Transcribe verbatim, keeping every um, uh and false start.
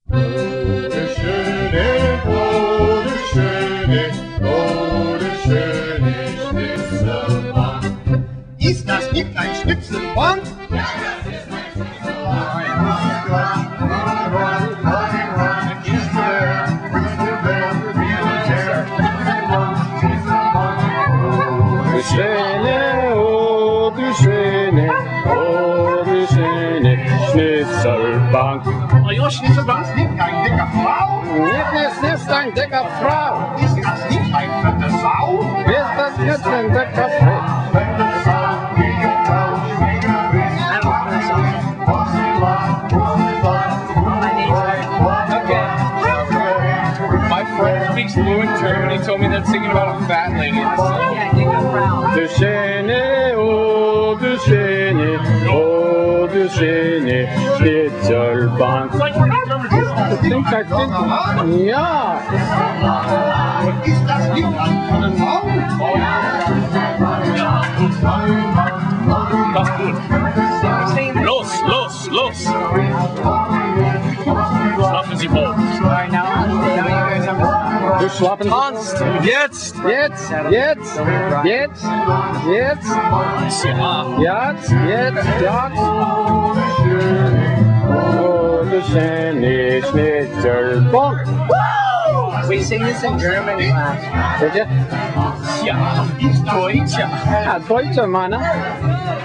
Oh, du schöne, oh, du schöne, oh, du schöne Schnitzelbank. Ist das nicht ein Schnitzelbank? Ja, das ist ein Schnitzelbank. Du schöne, oh, du schöne, oh, du schöne Schnitzelbank. Oh ja, Schnitzelbank ist nicht ein dicker Frau. Nicht ist ein dicker Frau. Ist das nicht ein fette Sau? Ist das nicht ein dicker Frau? My friend speaks fluent German. He told me they're singing about a fat lady. Du schöne, oh, du schöne, oh, du schöne Schnitzelbank. Das klingt halt klingt. Ja. Ist das nicht ein fette Sau? Das gut. Los, los, los. Schlafen Sie vor. Du schlafen. Tanzt. Jetzt. Jetzt, jetzt, jetzt, jetzt, Ja. jetzt, jetzt, jetzt. Oh, du schöne Schnitzelbank. We sing this in German class. Bitte? Ja. Deutsche. Ja, Deutsche, Mann.